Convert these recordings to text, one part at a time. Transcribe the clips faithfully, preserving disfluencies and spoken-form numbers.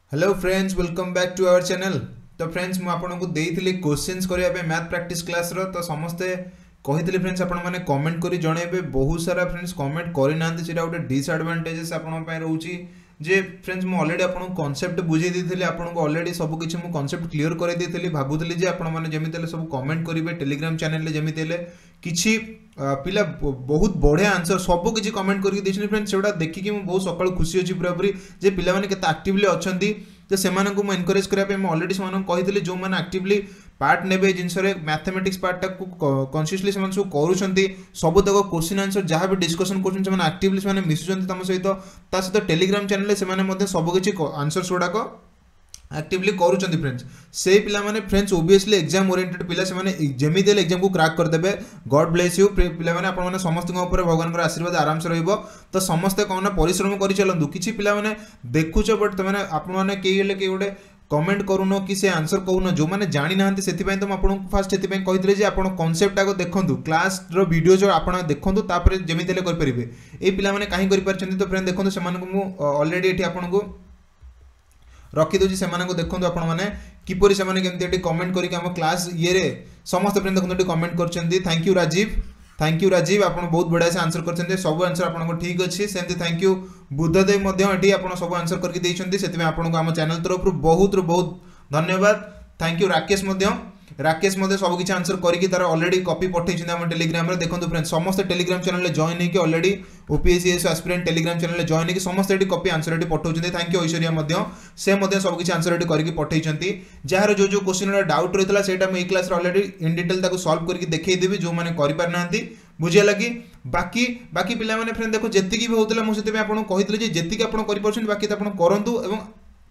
Hello friends, welcome back to our channel. तो friends मु आपको देइथिली क्वेश्चंस करिया मैथ प्रैक्टिस क्लास रो। तो समस्ते कहिथिले फ्रेंड्स आपण माने कमेंट करी जणेबे। बहुत सारा फ्रेंड्स कमेंट करि नांती, सेटा गोटे डिसएडवांटेजेस आपण पय रहउची जे फ्रेंड्स मु ऑलरेडी आपण कांसेप्ट बुझे देथिली। आपण को ऑलरेडी सब किछि मु कांसेप्ट क्लियर करे देथिली। भाबुतली जे आपण माने जेमितेले सब कमेंट करिवे टेलीग्राम चैनल ले, जेमितेले किछि पिला बहुत बढ़िया आंसर सब किछि कमेंट करके देछन फ्रेंड्स। सेटा देखि कि मु बहुत सकाळ खुशी अछि पूरा पूरी जे पिला माने केते एक्टिवली अछंती। तो सेमानन को मु एनकरेज करिया पे मु ऑलरेडी सेमानन कहितली जो माने एक्टिवली पार्ट नेबे जिंस रे मैथमेटिक्स पार्ट को कॉन्शियसली सेमान सब करूछंती। सब तक क्वेश्चन आंसर जहां भी डिस्कशन करछन सेमान एक्टिवली सेमान मिसुछंती तम सहित। ता सहित टेलीग्राम चैनल ले सेमान मध्ये सब किछि आंसर सोडा को एक्टिवली करूछंती फ्रेंड्स। से पिला माने फ्रेंड्स ओबियसली एग्जाम ओरिएंटेड पिला से माने जेमी देले एग्जाम को क्रैक कर देबे। गॉड ब्लेस यू पिला माने आपण माने समस्त को ऊपर भगवान का आशीर्वाद आराम से रहइबो। तो समस्त कोन परिश्रम करि चलंदु। किछि पिला माने देखुछ बट त माने आपण माने केइ हेले के गोटे कमेंट करूनो कि से आंसर कहूनो जो माने जानि नाहंती। सेति पय तो आपण फास्ट सेति पय कहितले जे आपण कांसेप्ट आको देखंतु, क्लास रो वीडियो जो आपण देखंतु, तापर जेमी देले कर परिबे। ए पिला माने काहे करि परछंती। तो फ्रेंड देखंतु सेमान को मु ऑलरेडी एठी आपण को रखी दूसरी से देखो आपण मैंने किपर से केमती कमेंट करके आम क्लास ये रे समस्त फ्रेंड देखो कमेंट कर। Thank you Rajiv, thank you Rajiv, आप बहुत बढ़िया से आंसर कर सब आंसर आपको ठीक अच्छे। सेमती थैंक यू बुद्धदेव ये सब आंसर करके आम चैनल तरफ बहुत बहुत धन्यवाद। थैंक यू राकेश राकेश मध्य सब किसी आंसर करके तार ऑलरेडी कॉपी पठेइछन हम टेलीग्राम रे। देखो फ्रेंड्स समस्त टेलीग्राम चैनल ले जॉइन होके already OPSC's aspirant Telegram channel ले जॉइन होके समस्त एटी कॉपी आंसर एटी पठौछन। थैंक यू ऐश्वर्या मध्य से मध्य सब किसी आंसर एटी करके पठेइछन। जार जो जो क्वेश्चन रे डाउट रहितला सेटा हम ए क्लास रे ऑलरेडी इन डिटेल ताको सॉल्व करके देखै देबी जो माने करि पार नांती। बुझिया लगी बाकी बाकी पिला माने फ्रेंड देखो जेतिकी भी होतला मु सेते आपन कहितले जे जेतिकी आपन करि परछन बाकी त आपन करंतु एवं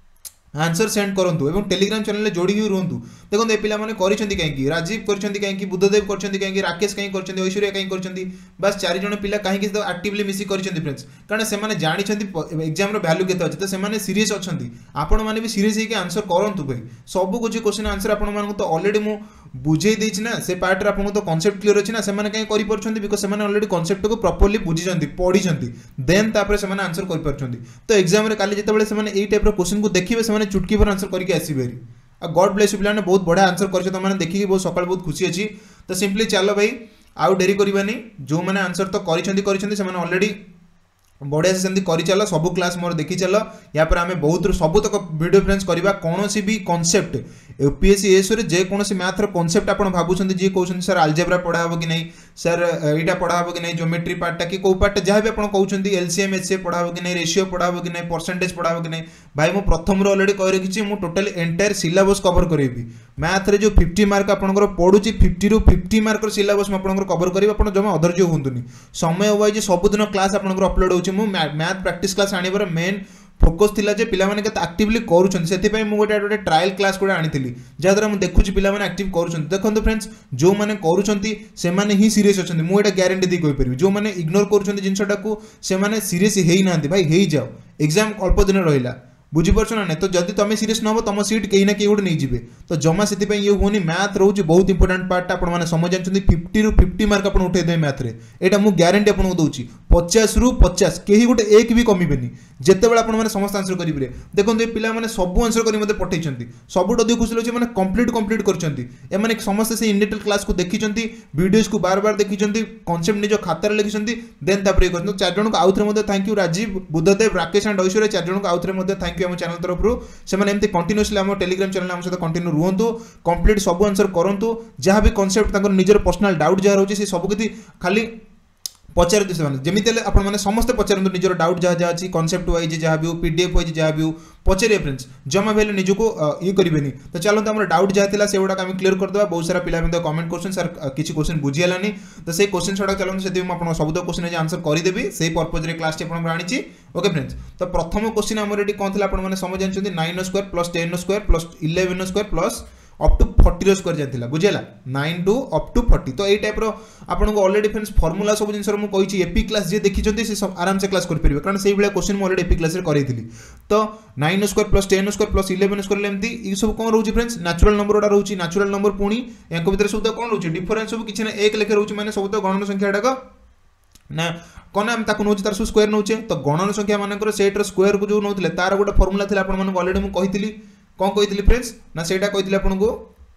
आंसर सेंड करंतु एवं टेलीग्राम चैनल ले जोड़ी रुहतु। देखो ए पिला माने करिसेंती काहेकि राजीव करिसेंती काहेकि बुद्धदेव करिसेंती काहेकि राकेश काहे करिसेंती ऐश्वर्या काहे करिसेंती बस चार जण पिला काहे कि तो एक्टिवली मिसी करिसेंती फ्रेंड्स। कारण से माने जानिसेंती एग्जाम रो वैल्यू केते अछि। तो से माने सीरियस अछंती। आपण माने भी सीरियस हे के आंसर करंतु भाई। सब कुछ क्वेश्चन आंसर आपण मानको तो ऑलरेडी मु बुझे देछि ना। से पार्ट रे आपन तो कांसेप्ट क्लियर अछि ना। से माने काहे करि परछंती बिकॉज़ से माने ऑलरेडी कांसेप्ट को प्रॉपर्ली बुझिसंती पढिसंती देन तापर से माने आंसर करि परछंती। तो एग्जाम रे काली जेतेबेले से माने एई टाइप रो क्वेश्चन को देखिबे से माने चुटकी पर आंसर करके आसीबेरी। आ गॉड ब्लेस यू पिला ने बहुत बड़ा आंसर करछ। तो माने देखि बहुत सकाळ बहुत खुशी अछि। तो सिंपली चलो भाई आउ डेरी करबानी। जो माने आंसर तो करिसंती करिसंती से माने ऑलरेडी बढ़िया से सेमती करि चलो। सब क्लास मोर देखि चलो। या पर आमे बहुत सब तक वीडियो फ्रेंड्स करबा। कोनोसी भी कांसेप्ट यूपीएससी एस रे जे कोनोसी मैथ रो कांसेप्ट आपण भाबुछंती जे कहउछंती सर अलजेब्रा पढा हबो कि नै, सर एटा पढा हबो कि नै, ज्योमेट्री पार्ट कि को पार्ट जहा भी आपण कहउछंती एलसीएम एचसीएफ पढा हबो कि नै, रेशियो पढा हबो कि नै, परसेंटेज पढा हबो कि नै। भाई मु प्रथम रो ऑलरेडी कहि रखिछि मु टोटल एंटायर सिलेबस कवर करेबी। मैथ रे जो पचास मार्क आपनकर पडुछि पचास रु पचास मार्क रो सिलेबस म आपनकर कवर करिबा। आपण जमा अधर्ज्य होंतुनी। समय वाइज सब दिन क्लास आपनकर अपलोड होछि। मु मैथ प्रैक्टिस क्लास आनिबार मेन फोकस थिला जे पिला माने केते एक्टिवली करूछन। सेति पय मु गोटे गोटे ट्रायल क्लास कोडे आनिथिली जा द्वारा मु देखुछि पिला माने एक्टिव करूछन। देखंतु फ्रेंड्स जो माने करूछंती से माने ही सीरियस अछंती। मु एटा गारंटी दे कहि परबी। जो माने इग्नोर करूछंती जिंसटा को से माने सीरियस हेई नांती। भाई हेई जाओ, एग्जाम अल्प दिन रहिला। बुझी परछ ना। तो जदि तुम सीरियस नहबो तुम सीट कहीं ना कहीं गोटे नहीं जीवे। तो जमा से ये होनी। मैथ रोचे बहुत इंपोर्टेंट पार्ट आपण मैंने समझ जानते। फिफ्टी रु फिफ्टी मार्क आप उठे देवे मैथ रे। एटा मु गारंटी आपको दूची। पचास रु पचास कहीं गोटे एक भी कमिबेनी जेतेबेले आपण माने समस्त आंसर करिबे। देखो ये पिला माने सब आंसर करी मते पठेइछंती। सबुठ अधिक खुशी लगे माने कंप्लीट कंप्लीट करछंती। ए माने समस्त से इन डिटेल क्लास को देखिछंती, वीडियोस को बार बार देखिछंती, कांसेप्ट निजो खाता रे लिखिछंती देन तापर करछंती। चार जण को आउथरे मते thank you Rajiv, Buddhadev, Rakesh and Aishwarya चार जण को आउथरे मते थैंक यू हम चैनल तरफ रु। से माने एमती कंटीन्यूअसली हम टेलीग्राम चैनल हम सहित कंटिन्यू रुहंतु। कंप्लीट सब आंसर करंतु। जहां भी कांसेप्ट तांकर निजर पर्सनल डाउट जहा रहउची से सब किछि खाली पचार दिस माने जेमिति ले आपण माने समस्त पचारंतु निजर डाउट जहा जहा अछि कांसेप्ट वाइज जहा भी पीडीएफ वाइज जहा भी पचारे फ्रेंड्स। जमा भेले निजो को ये करिवेनी। तो चलो हमर डाउट जहा थिला सेवडा हम क्लियर कर देबा। बहुत सारा पिला में कमेंट करछन सर किछि क्वेश्चन बुझियालानी। तो से क्वेश्चन छडा चलो सेति हम आपण सब क्वेश्चन जे आंसर करि देबी। सेही पर्पस रे क्लास टे आपण आनिछि। Okay friends. तो प्रथम क्वेश्चन हमर रेडी कोन थिला आपण माने समझ जानछन्ती nine square plus ten square plus eleven square plus up to forty square जाइला। बुझेला nine to up to forty. तो ए टाइप रो आपन को ऑलरेडी फ्रेंड्स फार्मूला सब जिंसर मु कहिछि एपी क्लास जे देखिछन्ती से सब आराम से क्लास कर परिबे। कारण सेही बेला क्वेश्चन मु ऑलरेडी एपी क्लास रे करैथिली। तो nine square plus ten square plus eleven square लेमती ई सब कोन रहउछि फ्रेंड्स नेचुरल नंबर ओडा रहउछि। नेचुरल नंबर पुणी यांको भीतर सब कोन रहउछि डिफरेंस सब किछि ना एक लेखे रहउछि। माने सब तो गणन संख्या डाक ना कौन आम ताको नौचे तार सब स्क्वायर नौचे तो गणन संख्या मानकर सेट्र स्क्वायर को जो नौते तार गोटे फर्मुला थी आप अलरेडी मुझे कही कौन कही फ्रेंड्स ना से कही आपको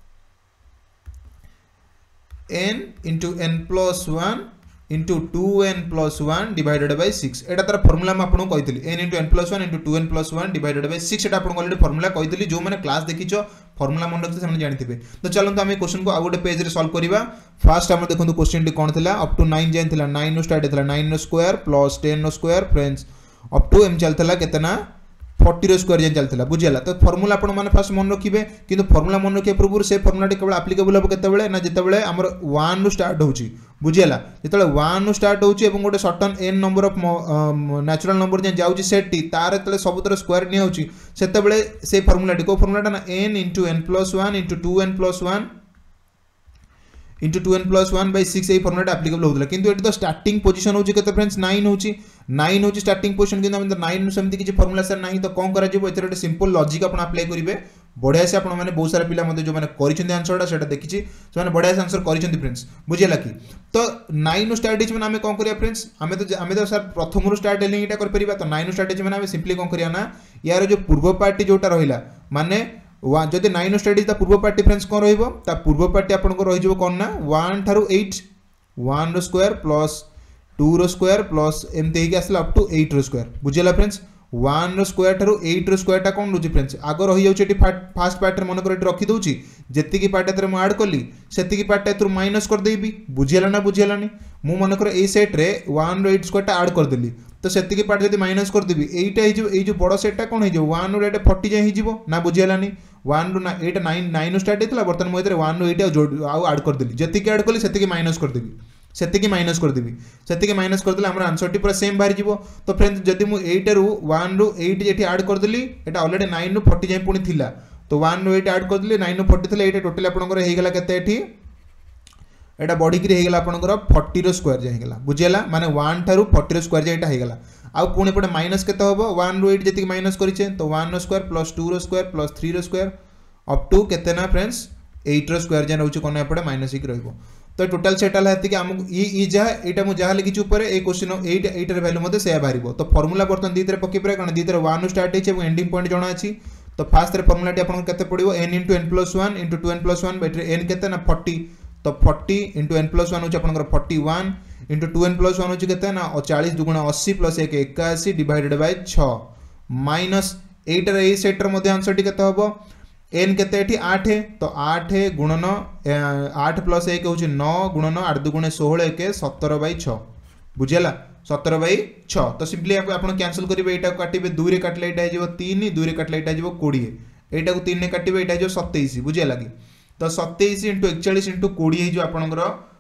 n into n plus one into two n plus one divided by six एटा तार फर्मुला मैं आपको कही n into n plus one into two n plus one divided by six एटा आपको अलरेडी फर्मुला कही जो मैंने क्लास देखिछ फर्मुला मन रखते से जानते तो चलते आम क्वेश्चन को आउ गोटे पेज रे सॉल्व करवा फास्ट आम देखो क्वेश्चन टी कौन था अप टू नाइन जाइन था नाइन रो स्टार्ट होता नाइन रो स्क्वायर प्लस टेन रो square friends up to M चलता केतना फोर्टी रो स्क्वायर जाइन चलता बुझीगला तो फर्मुला आपण मैंने फास्ट मन रखिए कि फर्मुला मन रखा पूर्व से फर्मुला केवल आप्लिकेबल हम केतबेले ना जितेबाला आमर वन रु स्टार्ट होची बुझीगला जिते वन रु स्टार्ट होची एवं गोटे certain n number of natural number जे जाउची सेट टी तार तले सबुतर स्क्वायर नि होची सेतेबेले से फर्मुला टी को फर्मुला ना n into n plus one into two n plus one into two n plus one by six ये फर्मुला आप्लिकेबल होता किंतु एटी तो स्टार्टिंग पोजीशन होची केते फ्रेंड्स नाइन होची नाइन होची स्टार्टिंग पोजीशन किंतु हम नाइन सेमती किछि फर्मुला सर नाही तो कोन करा जिवो एते सिंपल लॉजिक आपण अप्लाई करिवे बढ़िया से आपण माने बहुत सारा पिला मध्ये जो माने करिसेंती आंसरटा सेटा देखिछि से माने बढ़िया से आंसर करिसेंती फ्रेंड्स बुझियला कि तो नाइन नु स्टार्ट हिच माने हमें कोन करिया फ्रेंड्स हमें तो हमें तो सर प्रथम रु स्टार्ट हेलिंग एटा कर परिबा तो नाइन नु स्टार्ट हिच माने हमें सिंपली कोन करिया ना यार जो पूर्व पार्टी जोटा रहिला माने जदि नाइन स्टार्ट पूर्व पार्टी फ्रेंड्स कौन रहा पूर्व पार्टी आपको रही कौन ना वन ठारू एट वन रो स्क्वायर प्लस टू रो स्क्वायर प्लस एमती आसला अप टू एट रो स्क्वायर बुझेगा फ्रेंड्स वन रो स्क्वायर ठारू एट रो स्क्वायर कौन रोचे फ्रेंड्स आग रही जाऊँगी फास्ट पार्ट में मनकर रखीदे जी पार्ट एथर मुझे आड कली से पार्ट एथर माइनस करदेवी बुझीगला ना बुझीगलानी मु मनकर ए सेट्रे वन रो एट स्क्वायर आड करदेली तो से पार्ट जब माइनस करदेवी यहीटा ये जो बड़ सेटा कौन हो वन रो एट फोर्टी जाए हो ना बुझीगलानी वन रु ना एट नाइन नाइन स्टार्ट होता बर्तमान मुझे वन रु एट आउ आड करदेली जी आड कली से माइनस करदेवी से माइनस करदेवी से माइनस करदे आम आंसर टी पूरा सेम बाहरी जीवो तो फ्रेंड्स जदि मुझे एट रु वन रु एट ये आड करदेली ये अलरेडी नाइन रु फोर्टी जाए पुणी थिला तो वन रु एट आड करदेली नाइन रु फोर्टी थी ये टोटाल आपंकर होगा केते एटा बढ़िकी होगा आपंकर फोर्टी रो स्क्वायर जाएगा बुझीगला माने वन ठारू फोर्टी रो स्क्वायर जाए होगा आउ पुणी पटे माइनस केते होबो वन रु एट जी माइनस करिचे तो वन रो स्क्वायर प्लस टू रो स्क्वायर प्लस थ्री रो स्क्वायर अप टू केते ना फ्रेंड्स एट रो स्क्वायर जाए रोचे कोन एपटे माइनस ही रहइबो तो टोटल सेटल है कि हमको ई ई जहा एटा मु जहा लिखिछु ऊपर ए क्वेश्चन एट एट रे वैल्यू मते से बाहरिबो तो फार्मूला बर्तन दीतरे पके परे कारण दीतरे वन स्टार्ट हेचे एंड एंडिंग पॉइंट जणा अछि तो फास्ट रे फार्मूला टी आपन केते पडिबो n * n + one * two n + one बेटरे n केते ना फोर्टी तो फोर्टी * n + वन होचे आपनकर forty one * two n + one होचे केते ना चालीस दुगुणा अस्सी प्लस एक इक्यासी divided by six minus eight रे ए सेट रे मध्ये आंसर टी केते होबो n केते एठी आठ तो आठ गुणन आठ प्लस एक होची नौ गुणन आठ दुगुणे सोलह एक सत्रह बाय सिक्स बुझियला सत्रह बाय सिक्स तो सिंपली आपण कैंसिल करिवे एटा काटिबे दो रे काटले एटा जेबो तीन दो रे काटले एटा जेबो बीस एटा को तीन ने काटिबे एटा जेबो सत्ताईस बुझियला कि तो सत्ताईस * इकतालीस * बीस हे जो आपनकर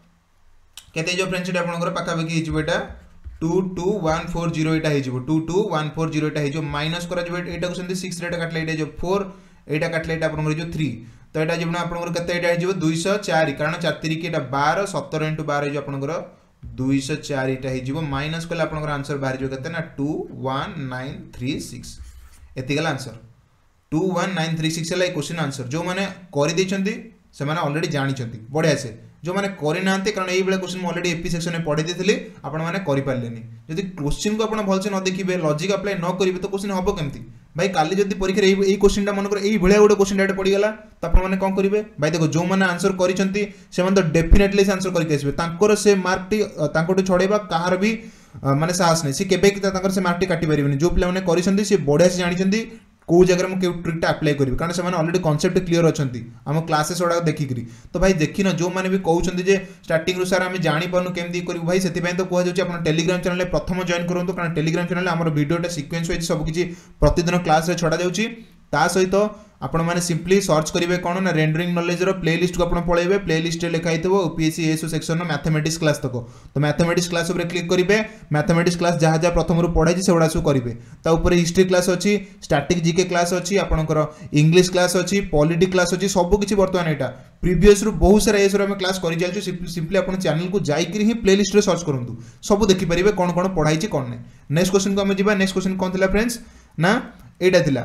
केते जो फ्रेंड्स एटा आपनकर पाखा पाखी हे जो एटा two two one four zero एटा हे जो two two one four zero एटा हे जो माइनस करा जो एटा को सेंती सिक्स रे काटले एटा जो फोर एटा काटले एटा आपनकर जो थ्री तो एटा जीवन आपनकर केते एटा जीव दो सौ चार कारण चार तिरिक एटा बारह सत्रह * बारह जो आपनकर दो सौ चार एटा हे जीव माइनस कले आपनकर आंसर बाहर जो केते ना two one nine three six एति गला answer two one nine three six है क्वेश्चन आंसर जो माने करि दैछंती से माने ऑलरेडी जानि छंती बढ़िया से जो माने करि नांते कारण एई बेला क्वेश्चन ऑलरेडी एपी सेक्शन में पढ़ी देथिली आपण माने करि पारलेनी जदि क्वेश्चन को आपण भलसे न देखिबे लॉजिक अप्लाई न करिवे तो क्वेश्चन हबो केमती भाई काली जदि परीक्षा एई एई क्वेश्चन टा मन कर एई भलिया गोटे क्वेश्चन डाटे पड़ी गला तो आपण माने कोन करिवे भाई देखो जो माने आंसर करिसंती से माने तो डेफिनेटली से आंसर करि आसीबे तांकर से मार्क टी तांकोटू छडेबा काहार भी माने साहस नै से केबे कि तांकर से मार्क टी काटि परिबेनी जो प्ले माने करिसंती से बढ़िया से जानिसंती कौ जगह में ट्रिकटा अप्लाई करेंगे कारण से ऑलरेडी कॉन्सेप्ट क्लियर अच्छा आम क्लासेस गुड़ा देखिकी तो भाई देखिन जो मैंने भी कहते जे स्टार्टिंग रू सार आम जापारू केमती करूँ भाई से तो कहु टेलीग्राम चैनल प्रथम जॉइन करूँ कारण टेलीग्राम चैनल आम वीडियोटा सिक्वेन्स वाइज सबकि प्रतिदिन क्लास छड़ा जाऊँगी ता सहित आपण मैंने सिंपली सर्च करेंगे कौन ना रेंडरिंग नॉलेज रो प्लेलिस्ट को आप पलैबे प्लेलिस्ट लिखाई थे UPSC SO section mathematics class तक तो मैथमेटिक्स क्लास उपर क्लिक करेंगे मैथमेटिक्स क्लास जहाँ जहाँ प्रथम पढ़ाई से गुड़ा सब करेंगे ऊपर हिस्ट्री क्लास अच्छी स्टैटिक जीके क्लास अच्छी आपंकर इंग्लिश क्लास अच्छी पॉलिटी क्लास अच्छी सबकि बर्तमान यहाँ प्रीवियस रू बहुत सारा एस आम क्लास कर सिंपली आप चैनल को जाकर ही प्लेलिस्ट रे सर्च करूँ सब देखिपारे कौन कौन पढ़ाई कौन ना नेक्स्ट क्वेश्चन को आम जा नेक्स्ट क्वेश्चन कौन था फ्रेंड्स ना यहाँ था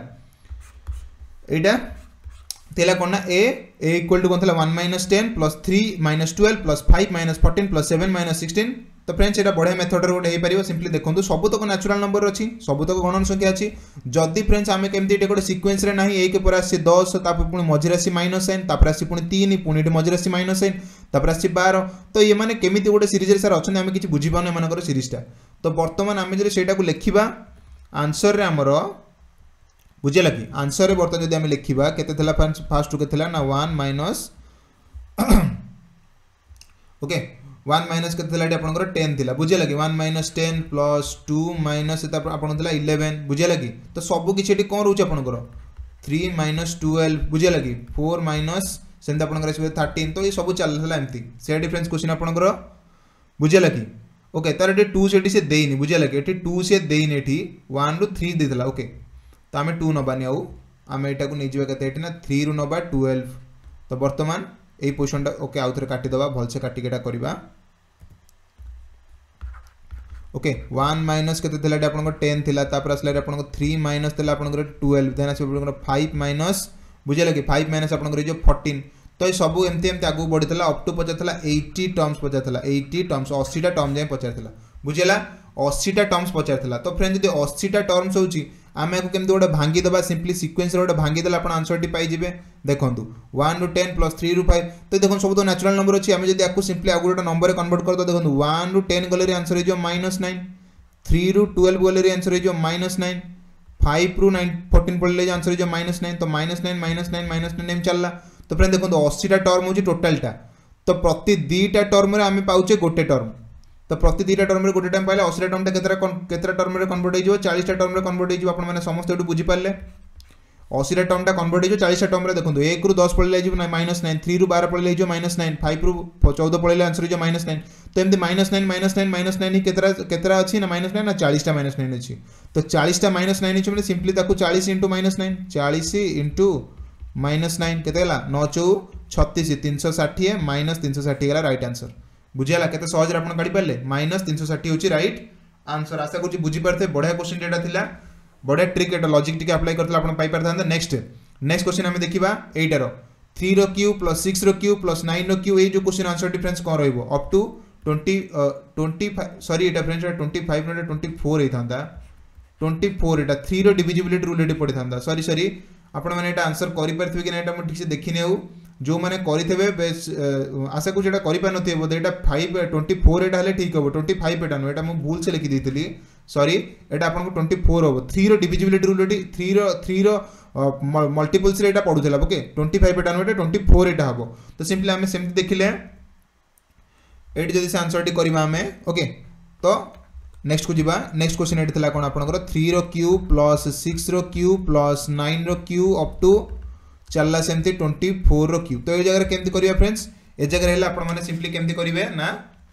एटा तेला कोन ना a a इक्वल टू कोन थला one minus ten plus three minus twelve plus five minus fourteen plus seven minus sixteen तो फ्रेंड्स ये बढ़िया मेथड गोटे हो पार सिंपली देखो सबुतक न्याचुराल नंबर अच्छी सबुतक गणन संख्या अच्छी जदि फ्रेंड्स आम केमती गोटे सिक्वेन्स ना एक पर आसी दस पुणी मझे आसी माइनस साइन तापर आसी पुणी तीन पुणी मझे आसी माइनस साइन तापर आसी बार तो ये मैंने केमी गोटे सीरीज सार अच्छा आम किसी बुझीपार एम सीरीजटा तो बर्तमान आम जो से लिखा आंसर आमर बुझेगा कि आंसर बर्तमान जब आम लिखा के फास्ट टू के ना one minus okay one minus के टेन थी बुझे लगे one minus ten plus two minus आपला इलेवेन बुझे लगे तो सब किसी कौन रोचे आपंकर थ्री माइनस ट्वेल्व बुझे लगे फोर माइनस सेमती आप थर्टीन तो ये सब चलता एमती से डिफरेंस क्वेश्चन आपंकर बुझे लगे ओके तार ये टू से सी देनी बुझे लगे ये टू सी देनी ये वन रु थ्री देला ओके तो आम टू नबानी आउ आम यहाँ को नहीं जावा के ना थ्री रु नबा ट्वेल्व तो बर्तमान यही पोजिशनटा ओके आउ थे काटिदेवा भलसे काटिकेटा करवा ओके वन माइनस के आप टेन थी आसला आप थ्री माइनस आप ट्वेल्व देन आस फाइव माइनस बुझे लगे फाइव माइनस आप फोर्टीन तो ये सब एमती एमती आगू बढ़ी अप टू पचार एट्टी टर्म्स पचार एट्टी टर्म्स अशीटा टर्म जाए पचार बुझेगा अशीटा टर्म्स पचार तो फ्रेंड जब अशीटा टर्म्स होची आम या केमती गोटे भांगीदेवा सिंपली सिक्वेन्स गोटे भांगीदेले आप आंसर टी पाइबे देखो वन रु टेन प्लस थ्री रु फाइव तो देखो सब तो न्याचुराल नंबर अच्छी आम जब आपको सिंपली आगे गोटे नंबर कन्वर्ट कर देखो वन रु टेन गले आंसर हो माइनस नाइन थ्री रु ट्वेल्व गले आंसर हो माइनस नाइन फाइव रु नाइन फोर्टीन पड़े आंसर हो माइनस नाइन तो minus nine minus nine minus nine एम चलला तो फ्रेंड देखो अशीटा टर्म हो टोटालटा तो प्रति दुईटा टर्म आम पाचे गोटे टर्म तो प्रति दुईटा टर्म गोटे टाइम पाइले अशीटा टर्मटा केतटा टर्म कन्वर्ट हो चालीसटा टर्म कन्वर्ट हो आपने समस्त बुझीपारे अशीटा टर्मटा कन्वर्ट हो चालीसटा टर्म देखो एक रु दस पड़े माइनस नाइन थ्री रु बार पड़े माइनस नाइन फाइव रु चौदह पड़े आंसर हो माइनस नाइन तो एमती minus nine minus nine minus nine केतरा अच्छी ना माइनस नाइन ना चालीसटा माइनस नाइन अच्छी तो चालीसटा माइनस नाइन अच्छी मैंने सिंपली चालीस इंटू माइनस नाइन चालीस इंटू माइनस नाइन के नौ चौ छत्तीस तीन सौ षाठी माइनस तीन सौ षाठी है रईट आंसर बुझेगा के सहज आप काढ़ी पारे माइनस तीन सौ षाठी हूँ रईट आंसर आशा करुँच बुझीपारे बढ़िया क्वेश्चन जेटा थिला बढ़िया ट्रिक एटा लॉजिक टी अप्लाई करते आप पाई था नेक्स्ट नेक्स्ट क्वेश्चन आम देखा एटार थ्री रो क्यू प्लस सिक्स रो क्यू प्लस नाइन रो क्यू ये जो क्वेश्चन आंसर डिफरेंस कौन रही up to twenty twenty five सरी एटा फ्रेंड्स ट्वेंटी फाइव ना ट्वेंटी फोर होता ट्वेंटी फोर एटा थ्री रो डिविजिबिलिटी रूल ये पड़ी था सरी सरी आपण मैंने आंसर करें कि ना ठीक से देखनी आउ जो मैंने करेंगे आशा करूँ करें बोधे यहाँ फाइव ट्वेंटी फोर एटा ठीक हम ट्वेंटी फाइव एटा नुह मुझे भूल से लिखी दी सॉरी एटा आपको ट्वेंटी फोर हम थ्री रो डिविजिबिलिटी रूल थ्री रो थ्री रो मल्टीपल्स रे एटा पड़ूला ओके ट्वेंटी फाइव एटा नुह ट्वेंटी फोर एटा हम तो सिंपली आम सेमती देखिले ये जब से आंसर टी करवा आम ओके तो नेक्स्ट को जीवा नेक्स्ट क्वेश्चन ये था कौन आपंकर थ्री रो क्यू प्लस सिक्स रो क्यू प्लस नाइन रो क्यू अप टू चलला सेमती ट्वेंटी फोर रो क्यू तो ये जगह केमती करिया फ्रेंड्स ए जगह हेला आपण माने सिंपली केमती करिवे ना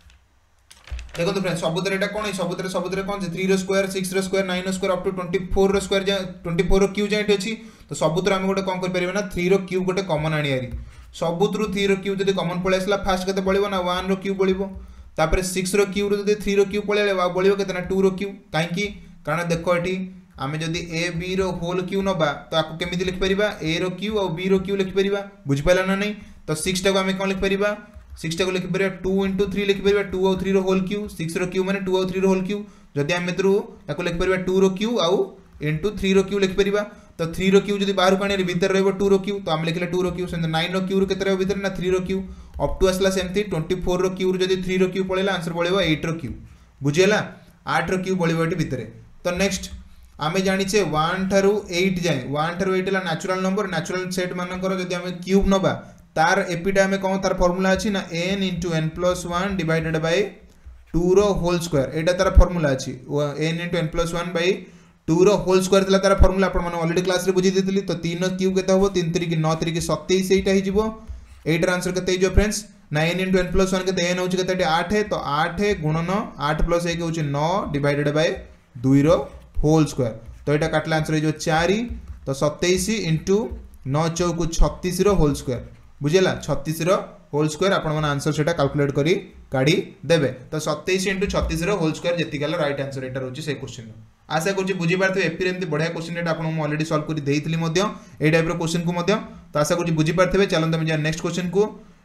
देखो तो फ्रेंड्स सबुतरे एटा कोन सबुतरे सबुतरे कोन थ्री रो स्क्वायर सिक्स रो स्क्वायर नाइन रो square up to twenty four रो स्क्वायर जा ट्वेंटी फोर रो क्यू जाइट अछि तो सबुतरे हम गोटे कोन कर परिबे ना थ्री रो क्यू गोटे कॉमन आनियारी सबुतरु थ्री रो क्यू जदी कॉमन पळे आसला फास्ट केते बळिबो ना वन रो क्यू बळिबो तापर सिक्स रो क्यू रो थ्री रो क्यू पळे बळिबो केते ना टू रो क्यू काहे कारण देखो एटी आमे जदी ए बी रो होल क्यू नबा तो आपको केमिति लिख परिबा ए रो क्यू और बी रो क्यू लिख परिबा बुझ पाइला ना नहीं तो सिक्स टा को आमे कोन लिख परिबा सिक्स टा को लिख परिबा टू इंटू थ्री लिख परिबा टू और थ्री रो होल क्यू सिक्स रो क्यू माने टू और थ्री रो होल क्यू जदी आमे थ्रू याको लिख परिबा टू रो क्यू आउ इंटू थ्री रो क्यू लिख परिबा तो थ्री रो क्यू जदी बाहर काने भीतर रहबो टू रो क्यू तो आमे लिखले टू रो क्यू सेंद नाइन रो क्यू रो केते रहबो भीतर ना थ्री रो क्यू अप टू आसला सेमती ट्वेंटी फोर रो क्यू जदी थ्री रो क्यू पळेला आंसर पळेबो एट रो क्यू बुझेला आठ रो क्यू पळेबो एटी भीतर तो नेक्स्ट आमे जानिचे वन ठारू एट जाए वन ठारू एट है न्याचुराल नंबर न्याचुराल सेट मानकर जदि आमे क्यूब नबा तार एपिटा आमे कोन तार फार्मूला अछि ना n into n plus one divided by two रो होल स्क्वायर एटा तार फार्मूला अछि n into n plus one by two रो होल स्क्वायर तला तार फार्मूला आपण माने ऑलरेडी क्लास रे बुझी देतली तो तीन क्यूब केते होबो तीन तीन की नौ तीन की सत्ताईस एटा हि जिवो एटार आंसर केते जो फ्रेंड्स ना n into n plus one केते n होछि केते आठ है तो आठ गुणन आठ प्लस एक होछि नौ डिवाइडेड बाय टू रो होल स्क्वायर तो यहाँ काटला आंसर हो चार तो सत्ताईस इंटू नौ चौक छत्तीस होल स्क्वायर बुझेगा छत्तीस होल स्क्वायर आपने आंसर से कैलकुलेट करी काढ़ी देवे तो सत्ताईस इंटू छत्तीस होल स्क्वायर जी गला रईट आंसर यहाँ रोचे से क्वेश्चन आशा करुँच बुझीपारे एपी एमती बढ़िया क्वेश्चन यहाँ आपको अलरेडी सल्व कर देती ये टाइप क्वेश्चन को तो आशा करुँच बुझीपारे चलते आम नेक्स्ट क्वेश्चन को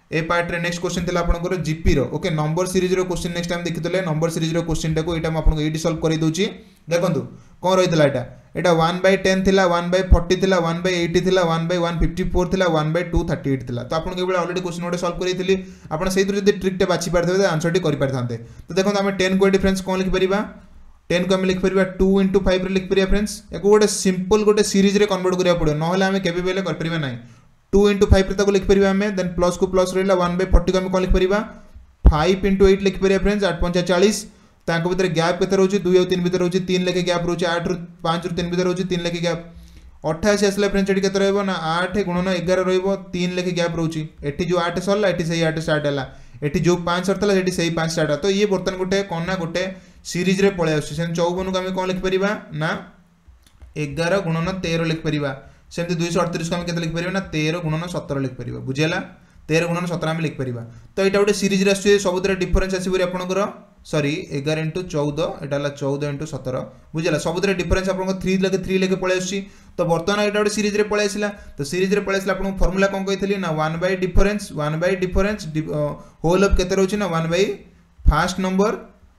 ए पार्ट रे नेक्स्ट क्वेश्चन थिला आपनकर जीपी रो ओके नंबर सीरीज रो क्वेश्चन नेक्स्ट टाइम देखितले नंबर सीरीज रो क्वेश्चन टाको एटा म आपनको एटी सॉल्व करि दोची देखंतु कोन रहितला एटा एटा वन बाय टेन थिला वन बाय फोर्टी थिला वन बाय एटी थिला one by one fifty four थिला one by two thirty eight थिला तो आपन के बेला ऑलरेडी क्वेश्चन ओडे सॉल्व करिथिली आपन सेहि जदी ट्रिक टे बाछि पारथबे आंसर टी करि पारथांते तो देखंतु हम टेन को डिफरेंस कोन लिखि परिबा टेन को हम लिखि परिबा टू into फाइव रे लिखि परिबा फ्रेंड्स एको गोटे सिंपल गोटे सीरीज रे कन्वर्ट करिया पड़ो नहले हम केबे बेले कर परिबा नै टू into फाइव रे ताको लिखि परिबा हम देन प्लस को प्लस रहला वन बाय फोर्टी को हम कोन लिखि परिबा फाइव into एट लिखि परिबा फ्रेंड्स आठ पंचा चालीस ताको भीतर गैप केते रहउची टू और थ्री भीतर रहउची थ्री लेके गैप रहउची आठ रु फाइव रु थ्री भीतर रहउची थ्री लेके गैप अट्ठाईस आसला फ्रेंड्स एटी केते रहबो ना आठ गुणन ग्यारह रहइबो तीन लेके गैप रहउची एटी जो आठ सरला एटी सही आठ स्टार्ट हला एटी जो पाँच सरतला एटी सही पाँच स्टार्ट तो ये बर्तन गोटे कोना गोटे सीरीज रे पळे आसी सेन चौवन को हम कोन लिखि परिबा ना ग्यारह गुणन तेरह लिखि परिबा सेमति दो सौ अड़तीस को हम केते लिखि परिबा ना तेरह गुणन सत्रह लिखि परिबा बुझेला तेरह गुणन सत्रह हम लिखि परिबा तो एटा गोटे सीरीज रे आसी सबुतरे डिफरेंस आसी बरी आपनकर सॉरी ग्यारह into चौदह एटा ला चौदह into सत्रह बुझेला सबुतरे डिफरेंस आपनकर थ्री लेके थ्री लेके पळे आसी तो बर्तमान एटा गोटे सीरीज रे पळे आसीला तो सीरीज रे पळे आसीला आपन फार्मूला कोन कहितली ना one by difference one by difference whole of केते रहउची ना one by first number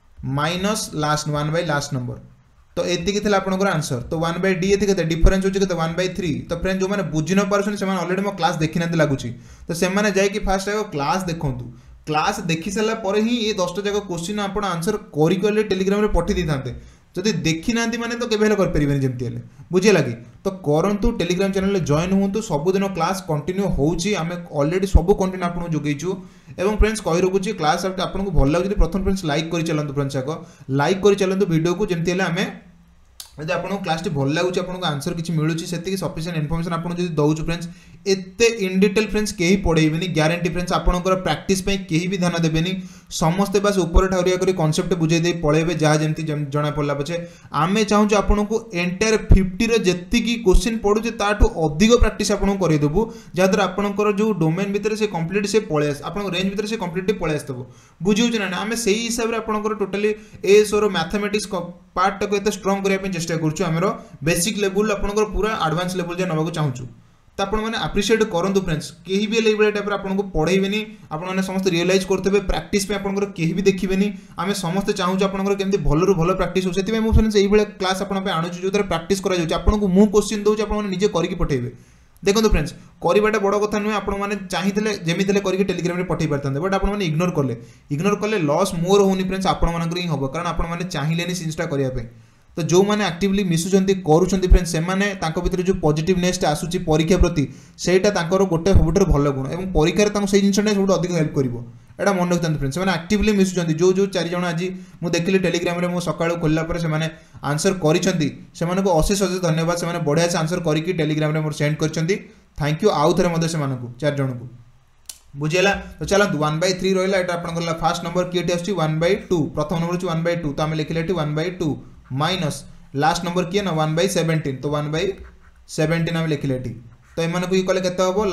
minus last one by last number तो एति के आपनकर आंसर तो वन बाय डी एति के डिफरेंस होची के वन बाय थ्री तो फ्रेंड जो माने बुझि न पारछन से माने ऑलरेडी मो क्लास देखि नते लागुची तो से माने जाय कि फर्स्ट आगो क्लास देखंतु क्लास देखि सला पर ही ये दस टा जगह क्वेश्चन आपण आंसर करि करले टेलीग्राम रे पठि दिथांते जदि देखि नांती माने तो केबे हेले कर परिबेनी जेमति हेले बुझे लागी तो करंतु टेलीग्राम चैनल रे जॉइन होंतु सब दिन क्लास कंटिन्यू होउची हमें ऑलरेडी सब कंटेंट आपन जोगेइछु एवं फ्रेंड्स कहि रखुची क्लास आपन को भल लागि प्रथम फ्रेंड्स लाइक करि चलंतु फ्रेंड्स आको लाइक करि चलंतु वीडियो को जेमति हेले हमें यदि आपन क्लास टी भल लागुची आपन आंसर किछि मिलुची सेति सफिशिएंट इन्फॉर्मेशन आपन जदि दउछु फ्रेंड्स एते इन डिटेल फ्रेंड्स केही पढेइबेनी ग्यारंटी फ्रेंड्स आपनकर प्रैक्टिस पे केही भी ध्यान देबेनी समस्त बस ऊपर ठाउरिया करी कांसेप्ट बुझे दे पळेबे जहा जेमति जणा पडला पछे आमे चाहू आपन को एंटायर फिफ्टी रे जेति की क्वेश्चन पढुचे ताठो अधिक प्रैक्टिस आपन करै देबु जादर आपनकर जो डोमेन भीतर से कंप्लीट से पळेस आपन रेंज भीतर से कंप्लीटली पळेस तबो बुझिउ ना आमे सेही हिसाब रे आपनकर टोटली एस और मैथमेटिक्स पार्ट तक एते स्ट्रांग करिया पे चेष्टा करछु हमरो बेसिक लेवल आपनकर पूरा एडवांस लेवल जे नबाको चाहूछु तो आपण माने अप्रिशिएट करंतु फ्रेंड्स केही भी लेवल टाइप आपन को पढेइबेनी आपन माने समस्त रियलाइज करतेबे प्रैक्टिस पे आपन को केही भी देखिबेनी आमे समस्त चाहूछु आपन को केमति भलो रु भलो प्रैक्टिस हो सेति मैं फ्रेंड्स एही बेले क्लास आपन पे आनुछु जोतरे प्रैक्टिस करा जाउछ आपन को मु क्वेश्चन दउछ आपन माने निजे करिकि पठेइबे देखो फ्रेंड्स करिबाटा बड़ कथा नुहे आपण माने चाहिथिले जेमिथिले करिकि टेलीग्राम रे पठेइ परथांते बट आपण माने इग्नोर करले इग्नोर करले लॉस मोर होनी फ्रेंड्स आपण मानकर ही होबो कारण आपण माने चाहिलेनी सिंस्टा करिया पे तो जो मैंने एक्टिवली मिसुचंती करूचंती फ्रेंड्स से माने तांको भीतर जो पॉजिटिवनेस आसुची परीक्षा प्रति सेटा तांकर गोटे सबुठर भलो गुण एवं परीक्षा रे तांको सेही जिंसटा सबुठ अधिक हेल्प करिवो एटा मन रखतंती फ्रेंड्स से माने एक्टिवली मिसुचंती जो जो चारि जण आज मु देखिली टेलीग्राम रे मो सकाळो खोलला पर से माने आंसर करिसंती से माने को अशेष अशेष धन्यवाद से माने बढ़िया से आंसर करिकि टेलीग्राम रे मोर सेंड करचंती थैंक यू आउ थरे मदे से माने को चार जण को बुझेला तो चलो वन बाय थ्री रहिला एटा आपन करला फर्स्ट नंबर केटी आछि वन बाय टू प्रथम नंबर छि वन बाय टू तो हम लिखिले एटी one by two minus last number किए ना वन बाय सेवेन्टीन तो वन बाय सेवेन्टीन हम लिखिले एटी तो एमान को ये कले केते हबो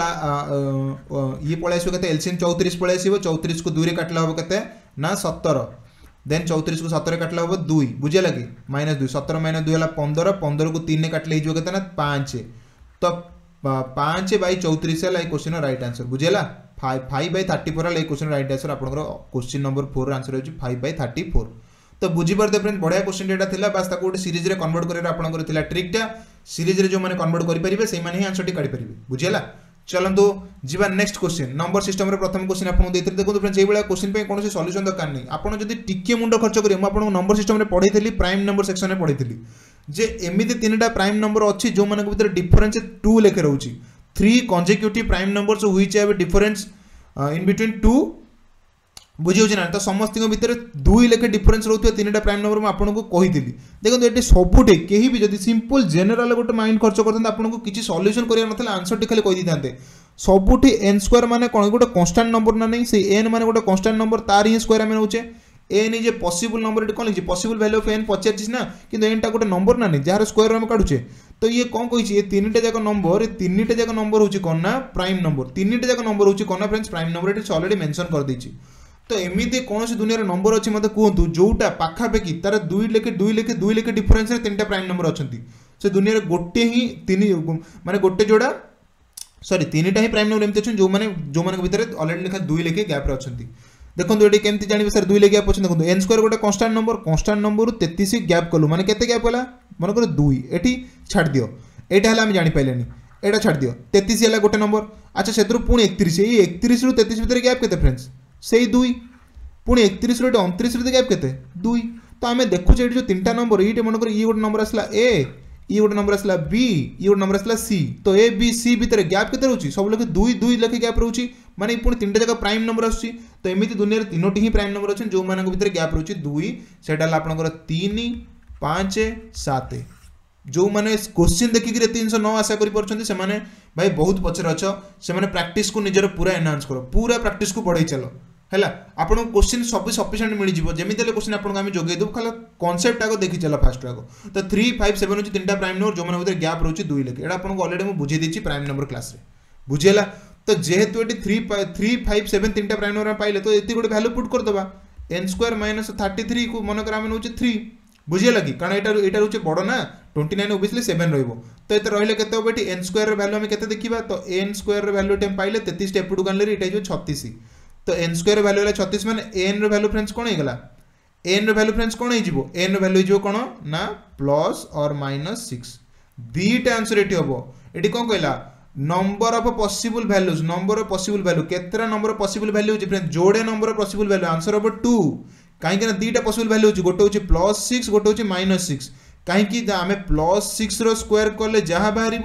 ये पळे आसो केते एलसीएम चौंतीस पळे आसीबो चौंतीस को दो रे काटला हबो केते ना सत्रह देन चौंतीस को सत्रह काटला हबो दो बुझे लगी माइनस दो सत्रह माइनस दो हला पंद्रह पंद्रह को तीन ने काटले हिजो केते ना पाँच तो पाँच बाय चौंतीस हला ए क्वेश्चन राइट आंसर बुझेला फाइव बाय थर्टी फोर हला ए क्वेश्चन राइट आंसर आपनकर क्वेश्चन नंबर फोर आंसर होची फाइव बाय थर्टी फोर तो बुझी पारते फ्रेंड बढ़िया क्वेश्चन डेटा थिला बस ताको गोटे सीरीज रे कन्वर्ट करिरा आपनकर थिला ट्रिकटा सीरीज रे जो माने कन्वर्ट करि परिबे सेही माने ही आंसर टी काढि परिबे बुझियला चलंतु जीवा नेक्स्ट क्वेश्चन नंबर सिस्टम रे प्रथम क्वेश्चन आपन देथिले देखो फ्रेंड्स एई बेला क्वेश्चन पे कोनोसी सॉल्यूशन दरकार नै आपन जदी टिके मुंडो खर्च करियो म आपन नंबर सिस्टम रे पढैथिली प्राइम नंबर सेक्शन रे पढैथिली जे एमिति तीनटा प्राइम नंबर अछि जो माने भीतर डिफरेंस टू लेखे रहउची three consecutive prime numbers which have difference in between two बुझे ना तो समस्त भितर दुई लेखे डिफरेंस रोथे तीन टा प्राइम नंबर आपको कही देखो ये सबुठे कहीं भी जब सिंपल जेनेल गोटे माइंड खर्च करते आपको किसी सॉल्यूशन करिया नथला आंसर टी खाली कहि दिथांते सबुठी एन स्क्वायर माने कोन गोटे कांस्टेंट नंबर ना नहीं से एन माने गोटे कांस्टेंट नंबर तार ही स्क्वायर आमे नउचे N is a possible number एटी कोन लिखि पॉसिबल वैल्यू ऑफ एन पचास ना किंतु एन टा गोटे नंबर ना नहीं जार स्क्वायर हम काढुचे तो ये कौन कहि ये तीनटा जाक नंबर तीनटा जाक नंबर होची कोन ना प्राइम नंबर तीनटा जाक नंबर होची कोन ना फ्रेंड्स प्राइम नंबर एटी ऑलरेडी मेंशन कर देछि तो एमती कौन दुनिया नंबर अच्छी मत कहतु जोटा पाखापाखि तार दुई लेखे दुई लेखे दुई लेखे डिफरेंस तीन प्राइम नंबर अच्छा से दुनिया गोटे ही तीन माने गोटे जोड़ा सॉरी तीनटा ही प्राइम नंबर एमती अच्छा जो मैंने जो मान भितर अलरेडी लिखा दुई लेखे गैप अच्छा देखो ये केमती जानवे सर दुई गैप अच्छे देखो एन स्क्वायर गोटे कन्स्टांट नंबर कन्स्टांट नंबर तेतीस गैप कलु माने केते गैप होला मन कर दुई एटी छाड़ दियो एटा हला हम जानि पाइलेनी एटा छाड़ दियो तेतीस हला गोटे नंबर अच्छा सेतरु पुणी एकतीस ये एकतीस रु तेतीस भितर गैप केते फ्रेंड्स सेही दुई पुणी एकतीस रु उनतीस रे गैप केते दुई तो आमे देखुचे ये जो तीनटा नंबर ये मन कर ये गोटे नंबर आसला ए ये गोटे नंबर आसला बी ये गोटे नंबर आसला सी तो ए बी सी भितर गैप केते रहउची सब लेखे दुई दुई लेखे गैप रहउची माने पुणी तीनटा जगह प्राइम नंबर आसुची तो एमिति दुनिया रे तीनोटी ही प्राइम नंबर अछि जो मानक भितर गैप रहउची दुई सेटा आपनकर तीन पाँच सात जो मैंने क्वेश्चन देखिक तीन सौ नौ आशा कर से माने भाई बहुत पचर अच्छ से माने प्रैक्टिस को निजर पूरा एनहांस करो पूरा प्रैक्टिस को बढ़ाई चलो है आपको क्वेश्चन सब सफिशिएंट मिल जाए जमी क्वेश्चन आपको आम जोगे देव खाली कॉन्सेप्ट आगे देखी चल फास्ट आगे तो थ्री फाइव सेवन होची तीनटा प्राइम नंबर जो मैंने गैप रोचे दुई लेखे एटा आपको ऑलरेडी मुझे बुझे देती प्राइम नंबर क्लास रे बुझीगला तो जेहेतु ये थ्री थ्री फाइव सेवन तीनटा प्राइम नंबर पाइले तो ये गोटे भैल्यू पुट करदे N square minus thirty three को मनकर आम नौ थ्री बुझे लगी कारण यहाँ यहाँ रोचे बड़ ना ट्वेंटी नाइन ओबियसली सेवन रही तो ये रही के एन स्क्वायर भैल्यू आम के देखा तो एन स्क्वायर भैल्यू टाइम पाइले तेतीस एपटू आने ये छत्तीस तो एन स्क्वायर भैल्यू है छत्तीस मैंने एन रैल्यू फ्रेंड्स कौन होगा एन रैल्यू फ्रेंड्स कौन हो एन रैल्यू हो कौन ना प्लस और माइनस सिक्स दुईटा आंसर ये हम ये कौन कहला number of possible values number of possible value केतरा नंबर ऑफ पॉसिबल वैल्यू होची फ्रेंड जोड़े number of possible value answer हम टू कहीं ना दुईटा पॉसिबल वैल्यू होची गोटे होची प्लस सिक्स गोटे होची माइनस सिक्स कहीं आम प्लस सिक्स रो स्क्वायर कले जहाँ बाहर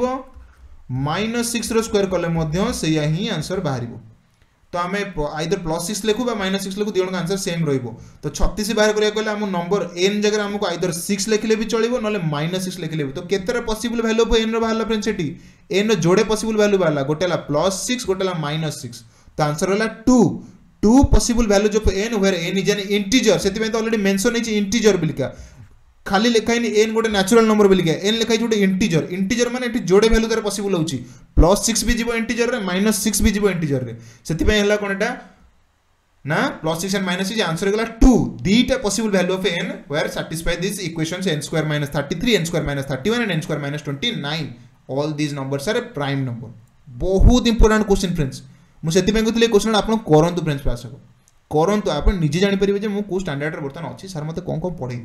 माइनस सिक्स रो स्क्वायर कले मध्य सेया ही आंसर बाहर तो आम आइदर प्लस सिक्स लिखु माइनस सिक्स लिखु दुजन आंसर सेम रही तो छत्तीस बाहर करा आम नंबर एन जगह आमको आइदर सिक्स लिखले भी चलो ना माइनस सिक्स लिखले भी तो केतरा पॉसिबल वैल्यू ऑफ एन बाहर फ्रेंड्स सेठी एन जोड़े पॉसिबल वैल्यू बाहर गोटे प्लस सिक्स गोटे माइनस सिक्स तो आंसर है two two possible values of N where N is N integer से ऑलरेडी मेंशन है इंटीजर बिलिका खाली लिखाई एन गोटे नेचुरल नंबर बिलिका एन लिखाई गोटे इंटीजर इंटीजर माने एटी जोड़े वैल्यू तार पॉसिबल होची प्लस सिक्स भी जीवो इंटीजर रे माइनस सिक्स भी जीवो इंटीजर रे सेति पय हला कोन एटा ना plus six and minus six answer गला टू दीटा possible value of N where satisfy this equations N square minus thirty three N square minus thirty one and N square minus twenty nine all these numbers are prime number बहुत important question friends मुझे कहते question आप करूँ friends पास करूँ आप निजे जापर मुझे standard बर्तमान अच्छी सर मत कौन कौन पढ़े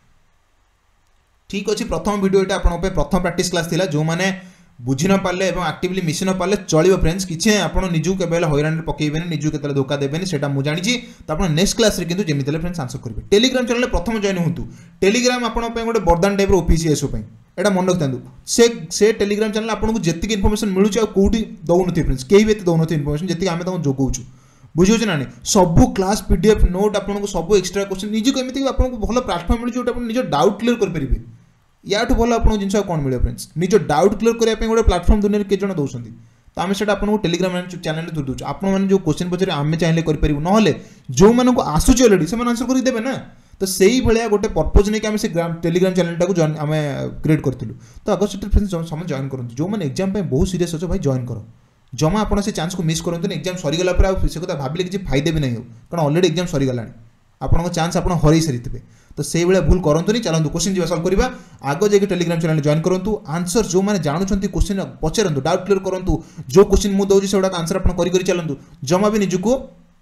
ठीक अच्छे प्रथम वीडियो ये आप प्रथम प्रैक्टिस क्लास था जो मैंने बुझी न पारे और एक्टिवली मिसी न पारे चलो फ्रेंड्स किसी आप निजू के हईराण पकेबे निजू के धोखा देवेनि से मुझे तो आप नेक्स्ट क्लास में जमी फ्रेंड्स आंसर करेंगे टेलीग्राम चैनल प्रथम जॉइन हूँ टेलीग्राम आप गोटे बरदान टाइप ओपीसीएस एटा मन रखता से से टेलीग्राम चैनल आपको जी इनफर्मेशन मिलूँ कौटी दौन फ्रेंड्स कहीं भी दौन इनफर्मेशन जी आम तुम जोगाऊँ बुझे ना सब क्लास पीडीएफ नोट आपको सब एक्सट्रा क्वेश्चन निजी एमती आपको भल प्लाटफर्म मिलूँ जो निज डाउट क्लीयर करेंगे या भल आपको जिन कौन मिले फ्रेंड्स निज डाउट क्लीयर करने गोटे प्लाटफर्म दुनिया के जन दौरान तो आम से आपको टेलीग्राम चैनल दूर दूँ आपने जो क्वेश्चन पचारे आम चाहिए करें ना जो मानक आसूँ अलरेडी से आंसर करदेवे ना तो सही भाया गोटे पर्पज नहीं आम से टेलीग्राम चैनल टाक आम क्रिएट करूँ तो आगे से फ्रेंड्स समझ जॉइन करूँ जो मैंने एग्जाम बहुत सीरीयस अच्छे भाई जॉइन कर जमा आप चांस को मिस करते एग्जाम सरीगला पर से कथा भाविले किसी फायदे भी नहीं हो कारण ऑलरेडी एग्जाम सरीगला आपको चांस आप हर सारी थे तो से भाया भूल करते नहीं चलते क्वेश्चन जी सल्व करवा आगे जाकर टेलीग्राम चैनल जॉइन करूँ आंसर जो मैंने जानते क्वेश्चन पचारतु डाउट क्लियर करूँ जो क्वेश्चन मुझे दूसरी से आंसर आप चलतु जमा भी निजको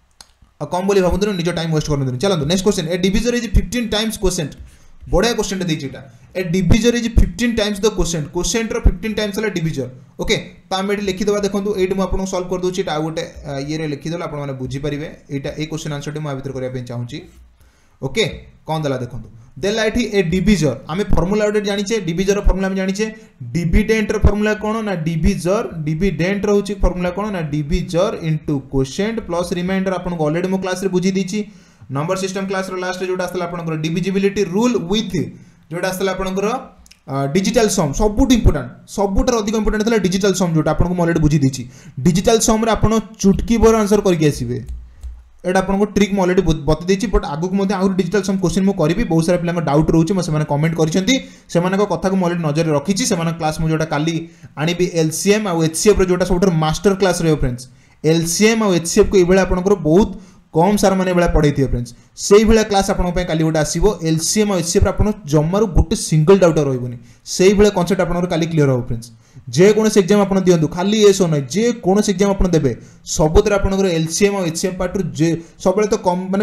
कम बोली भावतु निज टाइम वेस्ट करते चलते next question a divisor is fifteen times question बढ़िया क्वेश्चन देती a divisor is fifteen times the question question रो फिफ्टीन टाइम्स है डिविजर ओके तो आम ये लिखिदेवा देखो ये मुझे सल्व कर दूसरी आ गोटे ये लिखिदेला आपने बुझीपारे यहाँ ये क्वेश्चन आंसर टी मुझे करने चाहूँगी ओके कौन देला देखो देला ये ए डिविजर आम फर्मुला गोटे जानिचे डिविजर फर्मुला जानिचे डिविडेंट फर्मुला कौन ना डिविजर डिविडेंट रोचे फर्मुला कौन ना divisor into quotient plus remainder आपको ऑलरेडी मो क्लास रे बुझी देछि नंबर सिस्टम क्लास रो लास्ट जोटा आसला आपनकर डिविजिबिलिटी रूल विथ जोटा आसला आपनकर डिजिटल सम सबुठ इंपोर्टेंट सबुठ अधिक इंपोर्टेंट था डिजिटल सम जोटा आपको ऑलरेडी बुझी देछि डिजिटल सम रे आपन चुटकी भर आंसर करके आसीबे एटा आपको ट्रिक मैं ऑलरेडी बता देछि बट आगु को आउर डिजिटल सम क्वेश्चन मु करिवि बहुत सारा पिला डाउट रोचे म से कमेंट करिसेंती सेमानक कथा को मैं ऑलरेडी नजर रखिछि सेमानक क्लास मु जोटा काली आनिबि एलसीएम आ एचसीएफ रो जोटा सबुठ मास्टर क्लास रे फ्रेंड्स एलसीएम आ एचसीएफ को इबेला आपनकर बहुत कम सार मैंने भाया पढ़े थे फ्रेंड्स से भाया क्लास आपको काली गोटे आसो एलसीएम और एचसीएफ आप जमार गोटे सिंगल डाउट रही से भाया कनसेप्ट आप क्लियर हो फ्रेंड्स जेकोसी एग्जाम आप दिंतु खाली एस ना जेकोसी एग्जाम आप देते सबुत आपंकर एलसीएम और एचसीएम पार्ट जे सब तो कम माने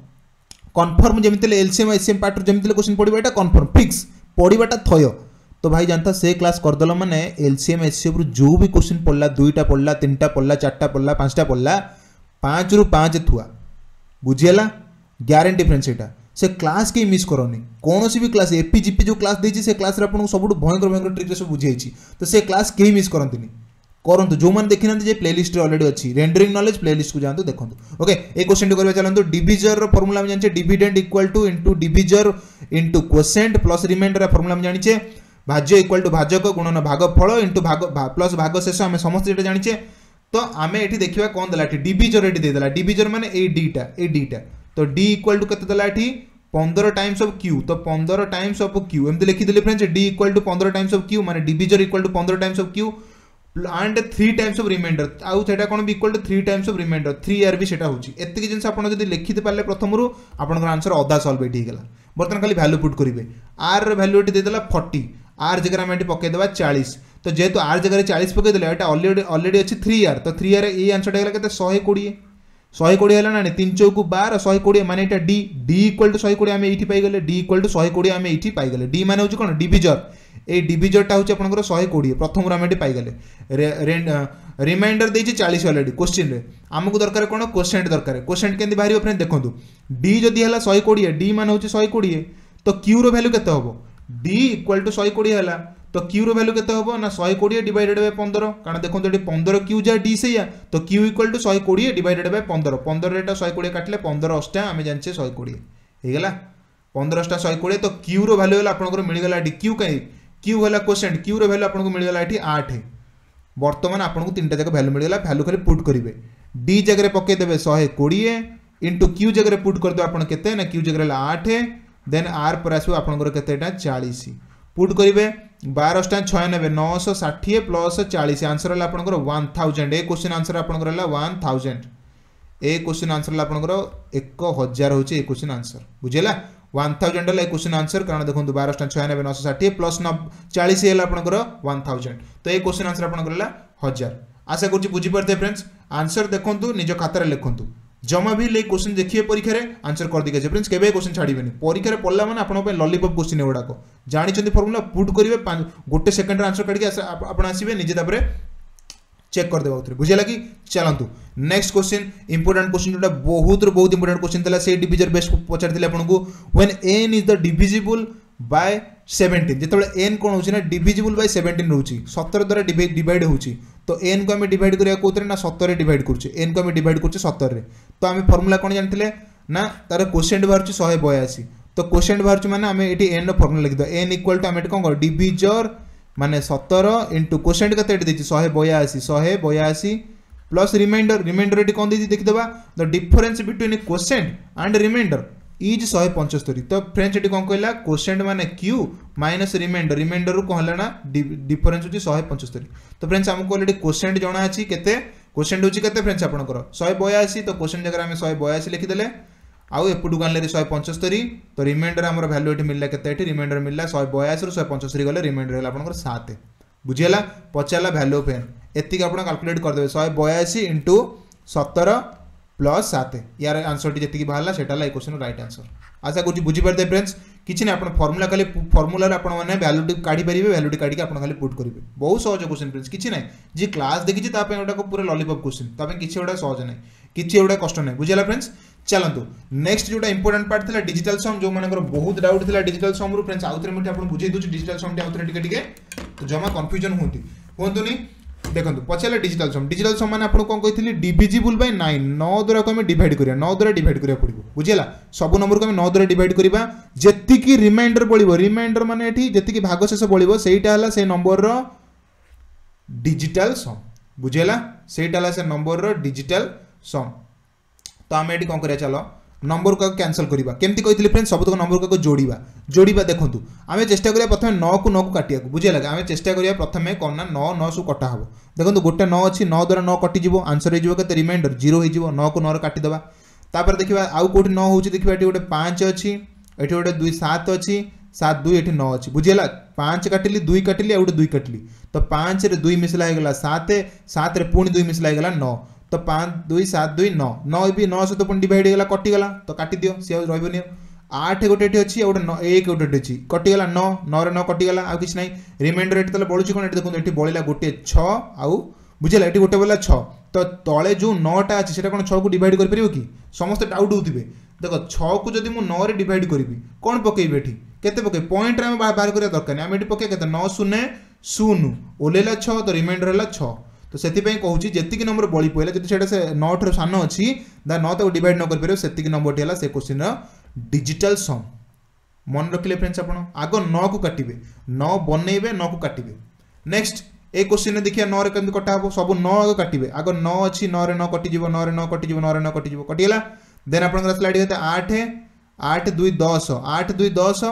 कन्फर्म जमी एलसीएम एचसीएम पार्ट जमी क्वेश्चन पड़ा यहाँ कन्फर्म फिक्स पढ़ाटा थय तो भाई जानता से क्लास करदेल मैंने एलसीएम एचसीएम रु जो भी क्वेश्चन पढ़ला दुईटा पढ़ला तीन टा पढ़ला चार्टा पढ़ला पांचटा पढ़ला पाँच रु पाँच थुआ बुझीगला ग्यारंटी फ्रेंड्स यहाँ से क्लास कहीं मिस करनी कौन भी क्लास एपीजीपी जो क्लास देती से क्लास आपको सब भयंकर भयंकर ट्रिक सब बुझे तो से क्लास कहीं मिस करती करंतु जो मैंने देखी ना प्लेलिस्ट ऑलरेडी अच्छी रेंडरिंग नॉलेज प्लेलिस्ट को जातु देखो ओके एक क्वेश्चन करवा चलते डिविजर फॉर्मूला में जानिए dividend equal to into divisor into quotient plus remainder formula में जानिए भाज्य इक्वल टू भाजक गुणन भागफल इनटू भाग प्लस भाग शेष आम समस्त ये जानिए तो आम ये देखा कौन देला डिविजर ये देदेला डिविजर माने ए डीटा ए डीटा तो डी इक्वल टू केते देला एठी पंद्रह टाइम्स ऑफ क्यू तो पंद्रह टाइम्स ऑफ क्यू एमती लिखिदेली फ्रेंड्स डी इक्वल टू पंद्रह टाइम्स ऑफ क्यू माने डिविजर इक्वल टू पंद्रह times of Q and three times of remainder आउ सेटा कोन B equal to three times of remainder three R भी सेटा होची एत्ते जिंस आपण जदी लिखिते पाले प्रथम रु आपनकर आंसर अधा सॉल्व एठी गेला बर्तन खाली वैल्यू पुट करिवे आर रे वैल्यू एठी देदेला चालीस आर जगह में पकई देबा चालीस तो जेहेतु आर जगह चालीस पकई देले एटा ऑलरेडी ऑलरेडी अछि थ्री आर तो थ्री आर ए आंसर गेला केते एक सौ बीस शहे कोड़े है ना तीन चौक बार शहे कोड़े माने एटा डी डी इक्वल टू शहे कोड़े आम ये पाईगले डी इक्वल टू शहे कोड़े आम ये पाईगले डी माने हूँ कौन डिविजर ए डिविजरटा हूँ आपंकर शहे कोड़े प्रथम आम ये पाईगले रिमाइंडर देती चालीस अलरेडी क्वेश्चन रे आमको दरकार कौन क्वेश्चन दरकार क्वेश्चन केमती बाहर फ्रेंड देखो डी जदि है शहे कोड़े डी मान हूँ शहे कोड़े तो क्यू रो वैल्यू केते हम डी इक्वल टू शहे कोड़े है तो क्यू रो वैल्यू केते हम ना शहे कोड़े डिवाइडेड बाय पंद्रह कारण देखो ये पंद्रह क्यू जा डी से तो क्यू इक्वल टू शहे कोड़े डिवाइडेड बाय पंद्रह पंद्रह रेटा शहे कोड़े काटले पंद्रह अष्टा आम जाने शहे कोड़े होगा पंद्रह अष्टा शहे कोड़े तो क्यू रो वैल्यू आपको मिलगला क्यू कहीं क्यू है क्वेश्चन क्यू रो वैल्यू आपको मिलगला ये आठ बर्तमान आपको तीन जगह वैल्यू मिलगला वैल्यू खाली पुट करेंगे डी जगह पकईदे शहे कोड़े इंटू क्यू जगह पुट करदे आप केते ना क्यू जगह आठ देन आर पर आसो आपंकर केतेटा चालीस पुट करेंगे बार अष्टा छयानबे नौश षाठी प्लस चालीस आंसर है आपंकर वन थाउजेंड ए क्वेश्चन आंसर आपंकर वन थाउजेंड ए क्वेश्चन आंसर है आपंकर एक हजार हूँ ए क्वेश्चन आंसर बुझेगा वन थाउजेंड है क्वेश्चन आंसर कारण देखो बार अष्टा छयानबे नौश षाठी प्लस चालीस है आपंकर वन थाउजेंड तो ये क्वेश्चन आंसर आपंकर हजार आशा करुँच बुझीपारे फ्रेंड्स आंसर देखूँ निज खातार लिखूँ जमा भी ले क्वेश्चन देखिए परीक्षा रे आंसर कर दिखे फ्रेंड्स केबे क्वेश्चन छाड़िबेनी परीक्षा रे पढ़ला माने आपन पे लॉलीपॉप क्वेश्चन एगुड़ाक जानी फॉर्मूला पुट करेंगे गोटे सेकंड आंसर काटिक आप आसवे निजे तापर चेक कर देबा बुझेला कि चलतु नेक्स्ट क्वेश्चन इंपोर्टेंट क्वेश्चन जोटा बहुत बहुत इंपोर्टेंट क्वेश्चन था से डिविजर बेस पचार आपको when N is the divisible by seventeen जिते एन कौन होना डिविजिबल बाय सेवेन्टीन रोचे सतर द्वारा डिवाइड होची तो एन को आम डिवाइड करा कौन ना सतर डिवाइड करुचे एन को आम डिवाइड करुचे सतर तो आम फर्मूला कौन जानते ना तार क्वेश्चन बाहर शहे बयासी तो क्वेश्चन बाहर माने आम ये एन फर्मूला लिखिद एन इक्वल टू आम कौन कर डिविजर माने सतर इंटू क्वेश्चन के शहे बयासी शहे बयासी प्लस रिमाइंडर रिमाइंडर ये कौन दी देखीदे the difference between question and remainder is शहे पंचस्तरी तो फ्रेंड्स ये कौन कहला क्वेश्चन माने क्यू माइनस रिमाइंडर रिमाइंडर रू कौन है ना डिफरेन्स होची शहे पंचस्तरी तो फ्रेंड्स आमको ऑलरेडी क्वेश्चन जना अच्छी केते क्वेश्चन होची केते फ्रेंड्स आपनकर शहे बयासी तो क्वेश्चन जगह आम शहे बयासी लिखिदेले आउ एपटू गाने शहे पंचस्तरी तो रिमाइंडर आम वैल्यू ये मिलला केते रिमाइंडर मिलला शहे बयासी रु शहे पंचस्तरी गले रिमाइंडर है आपनकर सात बुझीगला पचारा वैल्यू ऑफ एन एतिक आप कैलकुलेट करदे शहे बयासी इंटू सतर प्लस सात यार आंसर टी जी बाहर से क्वेश्चन राइट आंसर आशा करुँच बुझीपारे फ्रेंड्स किसी ना आप फर्मूला खाली फर्मूला आपने वैल्यू काढ़ी पारे वैल्यू काढ़ी आप खाली पुट करेंगे बहुत सहज क्वेश्चन फ्रेंड्स किसी ना जी क्लास देखी गोटा पूरा लॉलीपॉप क्वेश्चन किसी गोटा सहज ना किसी गोटा कष्ट ना बुझेगा फ्रेंड्स चलतु नेक्स्ट जोटा इंपोर्टेंट पार्ट था डिजिटल सम जो मानकर बहुत डाउट था डिजिटल सम रू फ्रेंड्स आउे मुझे आपको बुझे दूसरी डिजिटल सम टी टे तो जमा कन्फ्यूजन होती हूँ देखो पचारे डिजिटल सम डिजिटल सम मैंने आपको कौन कही डिविजिबल बाय नाइन नौ द्वारा को डिवाइड करिया नौ द्वारा डिवाइड करिया पड़ो बुझेगा सब नंबर को नौ द्वारा डिवाइड करवा जी रिमाइंडर बढ़ो रिमाइंडर माने जी भाग शेष बढ़ो सेटा से नंबर रो डिजिटल सम बुझेगा सेटा से नंबर रो डिजिटल सम तो आम ये कौन करिया चलो नंबर को कैंसल करवा केमती कही फ्रेंड्स सब तक नंबर को जोड़ा जोड़ा देखूँ आम चेष्टा करिया प्रथम नौ को नौ को काटिया बुझे लगे आम चेष्टा करिया प्रथम कौन ना नौ नौ सु कटा हम देखो गोटे नौ अच्छी नौ द्वारा नौ कटिज आंसर हो रिमाइंडर जीरो हो नौ को नौ काटिदेवा तापर देखा आउ कौटी नौ हो देखा ये गोटे पाँच अच्छी ये गोटे दुई सात अच्छी सात दुई ये नौ अच्छी बुझीगला पाँच काटिली दुई काटिली आउटे दुई काटिली तो पाँच रे दुई मिसला होगा सात सात रे पुणी दुई मिसला होगा नौ तो पाँच दुई सात दुई नौ नौ भी नौ सहित पुणी डिवाइड होगा कटिगला तो काटी दियो सी रही आठ गोटे अच्छी गोटे नौ एक गोटे अच्छी कटिगला नौ नौ रे नौ कटिगला आउ किसी ना रिमाइंडर ये बढ़ुँ कौन ये देखो ये बढ़ला गोटे छऊ बुझेगा ये गोटे बोला छ तो तले जो नौटा अच्छी से कौन छः को डिवाइड कर कि समस्त डाउट होते देख छः को जब मुझे नौ रे डिवाइड करी कौन पकेबी ये केते पके पॉइंट रे बाहर करिया दरकार नहीं आम ये पके केते नौ शून्य शून्य ओलेला छ तो रिमाइंडर है छ तो से कहूँ जी नंबर बड़ी पड़ा जब से नौ ठू सान अच्छी नौ तक डिवाइड न कर से नंबर है से क्वेश्चन डिजिटल सम मन रखिले फ्रेंड्स आप आग नौ को काटिबे नौ बनइबे नौ को काटिबे नेक्स्ट ए क्वेश्चन देखिए नौ रे केमती कटा हम सब नौ आग काटिबे आग नौ अच्छी नौ रे नौ कटिज नौ रे नौ कटिज नौ रे नौ कटिज कटिगला देन आप स्लाइड कहते आठ आठ दुई दस आठ दुई दस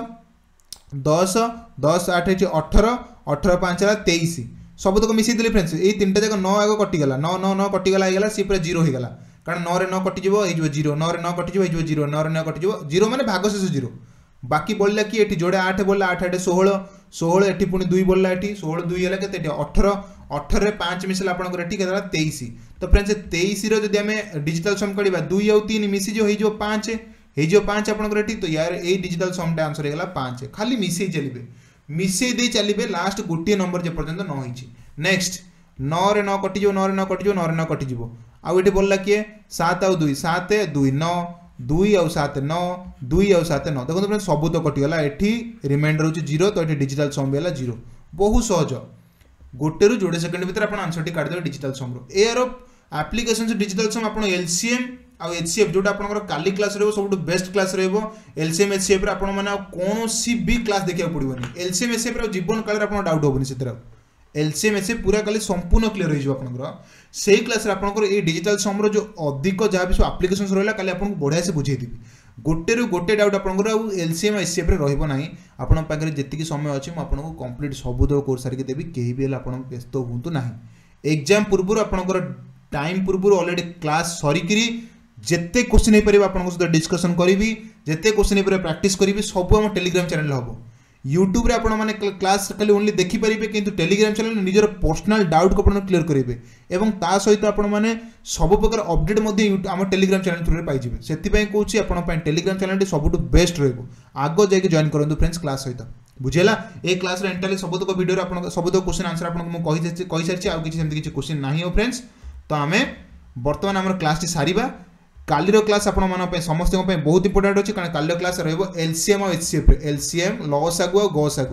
दस दस आठ अठर अठर पाँच है तेईस सब तक मिसई देली फ्रेंड्स ये तीन टाक नौ आग कटिगला नौ नौ नौ कटिगला होगा सी पूरा जीरो होगा कारण नौ रे नौ कटिज जीरो नौ रे नौ कटिज जीरो नौ रे नौ कटिज जीरो मैंने भागशेष जीरो बाकी बढ़ला कि ये जोड़े आठ बढ़ला आठ आठ षोह षोह ये पुणी दुई बढ़ला ये षोह दुई है के अठर अठर रे पाँच मिसला आपंकर ये तेईस तो फ्रेंड्स तेईस रही आम डिजिटल सम काढ़ा दुई आउ तीन मिसी हो पाँच हो पाँच आपंकर तो यार ये डिजिटल समटा आंसर होगा पाँच खाली मिसई चलिए मिसई दे चलिए लास्ट गोटे नंबर जे पर्यंत न होइछि नेक्स्ट नौ रे नौ कटिज नौ रे नौ कटिज नौ रे नौ कटिज आउ ये बोलला किए सात आउ दुई सात दुई नौ दुई आउ सात नौ दुई आउ सात नौ देखो फ्रेंड्स सब तो कटिगला एठी रिमाइंडर होछि जीरो तो ये डिजिटल सम भी जीरो बहुत सहज गोटे रु जोड़े सेकंड भीतर आप आंसर टी काटिदेवे डिजिटल सम रो एयर एप्लिकेशन डिजिटल सम आप एलसीएम आउ एचसीएफ जोटा आपनकर काली क्लास रहबो सब बेस्ट क्लास रहबो एलसीएम एचसीएफ रे आपण माने कौन सी भी क्लास देखिया पड़िबोनी एलसीएम एचसीएफ रे जीवन काल रे आपण डाउट होबनी सेतरा एलसीएम एचसीएफ पूरा काली संपूर्ण क्लियर हो जाबो आपनकर सेही क्लास रे आपनकर ए डिजिटल सम रो जो अधिक जहा भी सब एप्लिकेशंस रहला काली आपन बढ़िया से बुझेई देबी गोटे रु गोटे डाउट आपनकर आउ एलसीएम एचसीएफ रे रहबो नाही आपण पाखरे जेतिकी समय अछि म आपनको कंप्लीट सबुद कोर्स सारी के देबी केही भी आपण व्यस्त होंतु नाही एग्जाम पूर्व आपनकर टाइम पूर्व ऑलरेडी क्लास सरी करी जिते क्वेश्चन हो पारे आपन सहित डिस्कसन करी जिते क्वेश्चन हो पारे प्रैक्टिस करी सब आम टेलीग्राम चैनल हम यूट्यूब रे आपण माने क्लास खाली ओनली देखि परिबे किंतु टेलीग्राम चैनल निजर पर्सनल डाउट को आपण क्लियर करेंगे एवं ता सहित आपण माने सब प्रकार अपडेट मध्ये आम टेलीग्राम चैनल थ्रू रे पाई जिवे सेति पय कहूची आपण पय टेलीग्राम चैनल सबुठ बेस्ट रहबो आगो जाके जॉइन करंतु फ्रेंड्स क्लास सहित बुझेला ए क्लास रे एंटाली सबुतक वीडियो रे आपण सबुतक क्वेश्चन आंसर आपण को कहि कहि सारछि आ किछि सेमति किछि क्वेश्चन नाही हो फ्रेंड्स तो आमे वर्तमान हमर क्लास टी सारीबा काली क्लास आपण मन समस्त बहुत इंपोर्टेंट अच्छी कारण काली क्लास रहिबो एलसीएम और एचसीएफ एलसीएम लसागु और गसागु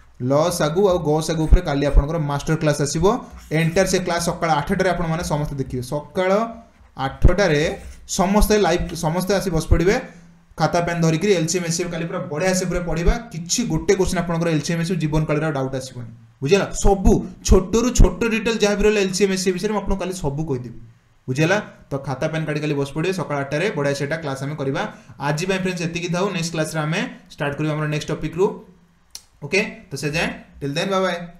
लसागु और गसागु ऊपर काली आपनकर मास्टर क्लास आसीबो एंटर से क्लास सकाळ आठ टा रे आपण माने समस्त देखिबे सकाळ आठ टा रे समस्त लाइव समस्त आसी बस पड़िबे खाता पेन धरिक एलसीएम एचसीएफ काली पूरा बढ़िया से पूरा पढ़िबा किछि गोटे क्वेश्चन आपनकर एलसीएम एचसीएफ जीवन काल रे डाउट आसीबोनी बुझिला सब छोटो रु छोटो डिटेल जहा भी रहले एलसीएम एचसीएफ विषय में आपन काली सब कहि देबी बुझेला तो खाता पेन काढ़ी खाली बस पड़े सकाळ आठ टा बढ़िया सेटा क्लास आम करवा आज फ्रेंड्स एतिकी थाउ नेक्स्ट क्लास रे आम स्टार्ट करबा हमर नेक्स्ट टॉपिक रु ओके तो से जाए टिल देन बाय बाय।